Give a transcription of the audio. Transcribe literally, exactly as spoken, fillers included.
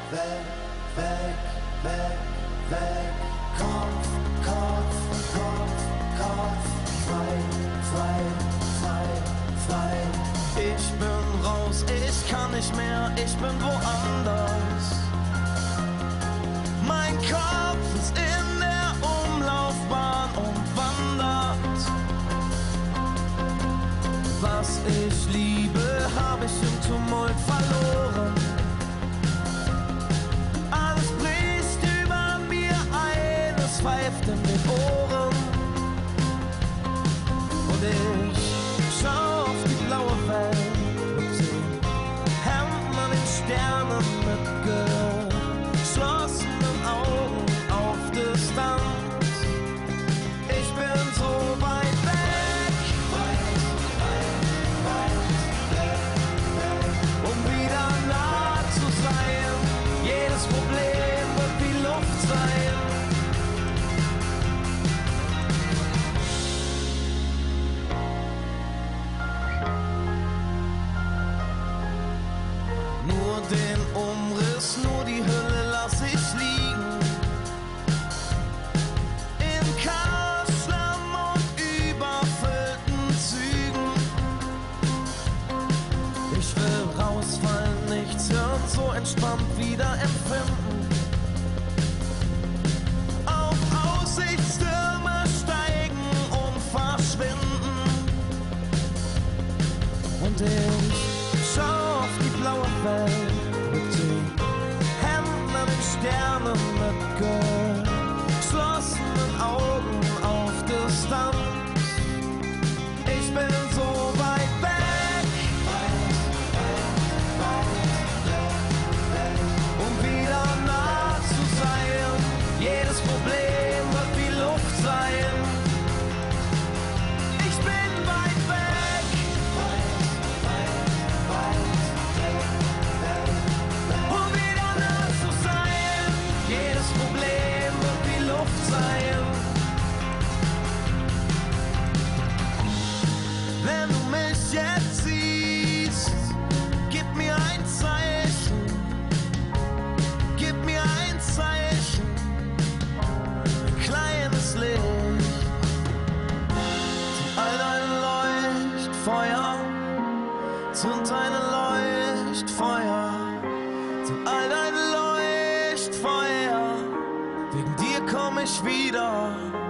weg, weg, weg, weg. Kopf, Kopf, Kopf, Kopf. Frei, frei, frei, frei. Ich bin raus, ich kann nicht mehr, ich bin woanders. Mein Kopf ist in der Umlaufbahn und wandert. Was ich liebe, hab ich im Tumult verloren. Alles bricht über mir ein, es pfeift in den Ohren. Und ich schau auf die blaue Welt mit den Händen an den Sternen mit geschlossenen Augen auf Distanz. Ich bin so weit weg, Weit, weit, weit, weg, weg. um wieder nah zu sein. Jedes Problem wird wie Luft sein. Nur den Umriss, nur die Hülle lass ich liegen. In Chaos, Schlamm und überfüllten Zügen. Ich will rausfallen, nichts hören, so entspannt wieder empfinden. Auf Aussichtstürme steigen und verschwinden. Und ich schau auf die blaue Welt mit den Händen an den Sternen mit geschlossenen Augen auf Distanz. Ich bin so weit weg, um wieder nah zu sein. Jedes Problem wird wie Luft sein. Ich bin weit weg, um wieder nah zu sein. Jedes Problem wird wie Luft sein. Wenn du mich jetzt siehst, gib mir ein Zeichen. Gib mir ein Zeichen. Ein kleines Licht. Zünd all deine Leuchtfeuer. Zünd deine Leuchtfeuer. Zünd all deine Leuchtfeuer. Wegen dir komm ich wieder.